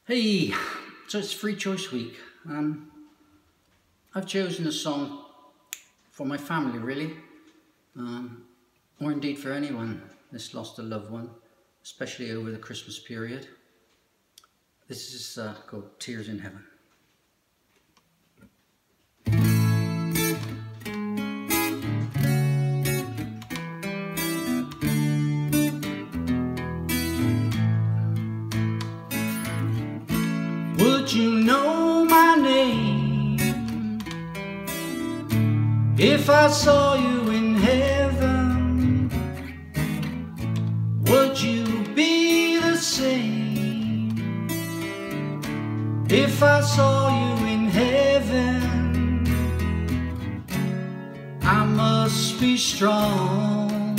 Hey, so it's Free Choice Week. I've chosen a song for my family, really, or indeed for anyone that's lost a loved one, especially over the Christmas period. This is called Tears in Heaven. Would you know my name if I saw you in heaven? Would you be the same if I saw you in heaven? I must be strong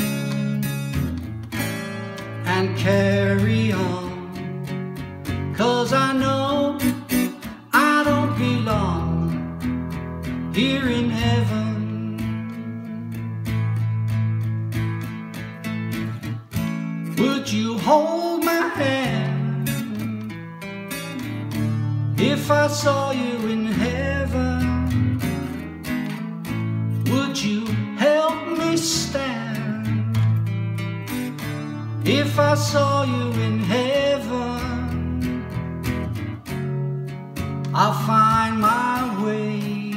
and carry on, 'cause I know I don't belong here in heaven. Would you hold my hand if I saw you in heaven? Would you help me stand if I saw you in heaven? I'll find my way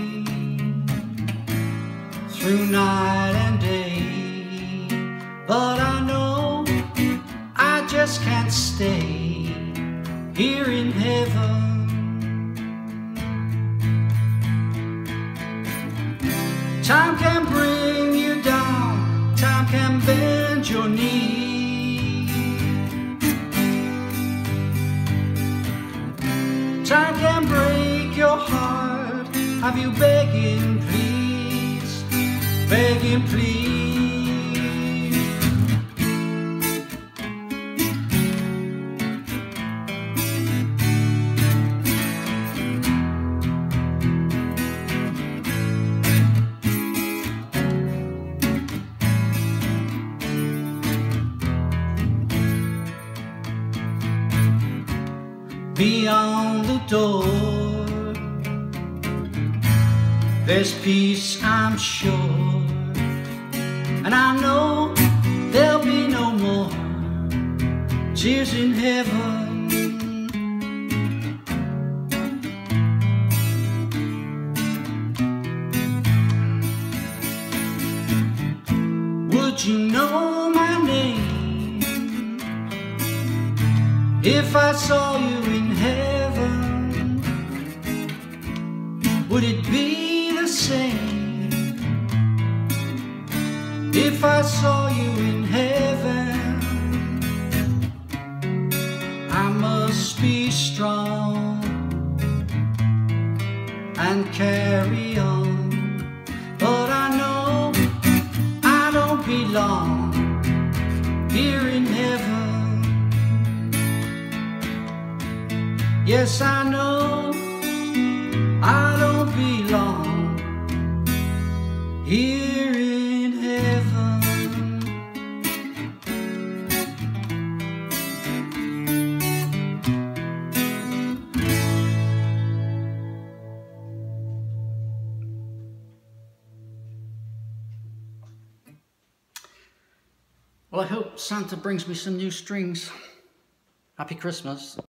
through night and day, but I know I just can't stay here in heaven. Time can bring you down, time can bend your knee, time can break your heart. Have you begging please, begging please? Beyond the door, there's peace, I'm sure, and I know there'll be no more tears in heaven. Would you know my name if I saw you in heaven? Would it be the same if I saw you in heaven? I must be strong and carry on, but I know I don't belong here in heaven. Yes, I know I don't belong here in heaven. Well, I hope Santa brings me some new strings. Happy Christmas.